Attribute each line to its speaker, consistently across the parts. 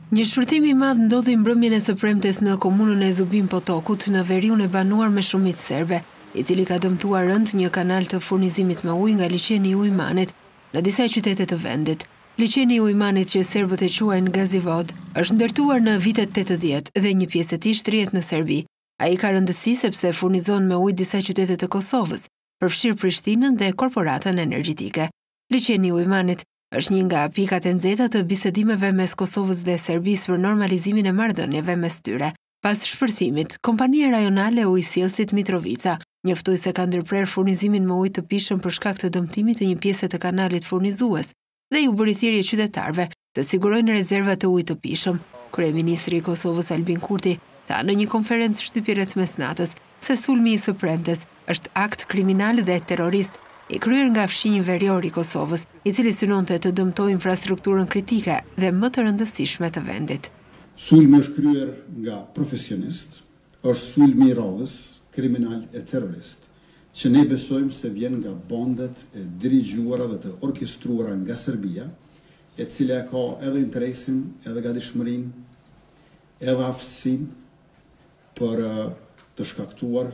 Speaker 1: Një shpërthim i madh ndodhi mbrëmjen e së premtes në komunën e Zubin Potokut në veriun e banuar me shumicë serbe, i cili ka dëmtuar rënd një kanal të furnizimit me ujë nga liçeni i Ujmanit në disa qytete të vendit. Liçeni i Ujmanit, që serbët e quajnë Gazivod, është ndërtuar në vitet 80 dhe një pjesë e tij shtrihet në Serbi. Ai ka rëndësi sepse furnizon me ujë disa qytete të Kosovës, përfshirë Prishtinën dhe korporatën energjetike. Liçeni i Ujmanit është një nga pikat e nxehta të bisedimeve mes Kosovës dhe Serbisë për normalizimin e marrëdhënieve mes tyre. Pas shpërthimit, kompania rajonale e ujësjellësit Mitrovica njoftoi se ka ndërprer furnizimin me ujë të pishëm për shkak të dëmtimit të një pjese të kanalit furnizues dhe ju bëri thirrje qytetarëve të sigurojnë rezerva të ujit të pishëm. Kryeministri i Kosovës Albin Kurti tha në një konferencë shtypje rreth mesnatës se sulmi i së premtes është akt kriminal dhe terrorist i kryer nga fshinji verior i Kosovës, i cili synonte të dëmtojë infrastrukturën kritike dhe më të rëndësishme të vendit.
Speaker 2: Sulmi është kryer nga profesionist, është sulmi i radhës, kriminal e terrorist, që ne besojmë se vjen nga bandet e dirigjuara dhe të orkestruara nga Serbia, e cila ka edhe interesin, edhe gatishmërinë, edhe aftësinë për të shkaktuar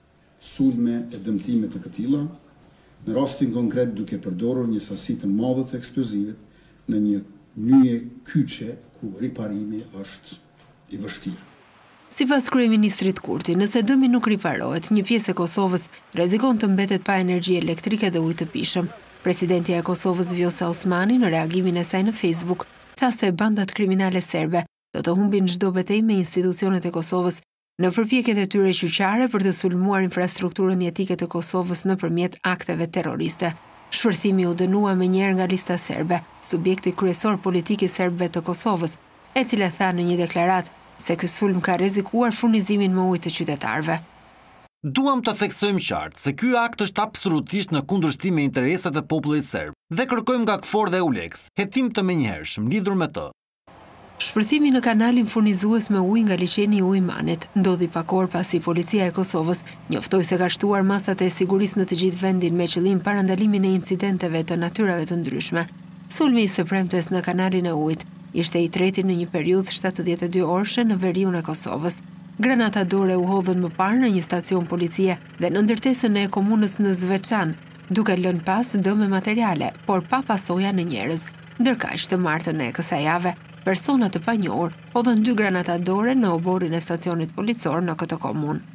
Speaker 2: sulme e dëmtime të këtilla, në rastin konkret duke përdorur një sasi të madhe të eksplozivit në një nyje kyçe ku riparimi është i vështirë.
Speaker 1: Sipas kryeministrit Kurti, nëse dëmi nuk riparohet, një pjesë e Kosovës rrezikon të mbetet pa energji elektrike dhe ujë të pishëm. Presidentja e Kosovës Vjosa Osmani në reagimin e saj në Facebook tha se bandat kriminale serbe do të humbin çdo betejë me institucionet e Kosovës në përpjekjet e tyre qyqare për të sulmuar infrastrukturën jetike të Kosovës nëpërmjet akteve terroriste. Shpërthimi u dënua menjëherë nga lista serbe, subjekti kryesor politik i serbëve të Kosovës, e cila tha në një deklaratë se ky sulm ka rrezikuar furnizimin me ujë të qytetarëve.
Speaker 3: Duam të theksojmë qartë se ky akt është absolutisht në kundërshtim me interesat e popullit serb dhe kërkojmë nga KFOR dhe EULEX hetim të menjëhershëm lidhur me të.
Speaker 1: Shpërthimi në kanalin furnizues me ujë nga liçeni i Ujmanit ndodhi pak orë pasi policia e Kosovës njoftoi se ka shtuar masat e sigurisë në të gjithë vendin me qëllim parandalimin e incidenteve të natyrave të ndryshme. Sulmi i së premtes në kanalin e ujit ishte i treti në një periudhë 72 orëshe në veriun e Kosovës. Granata dore u hodhën më parë në një stacion policie dhe në ndërtesën e komunës në Zvečan, duke lënë pas dëme materiale, por pa pasoja në njerëz. Ndërkaq të martën e kësaj jave, persona të panjohur hodhën 2 granata dore në oborrin e stacionit policor në këtë komunë.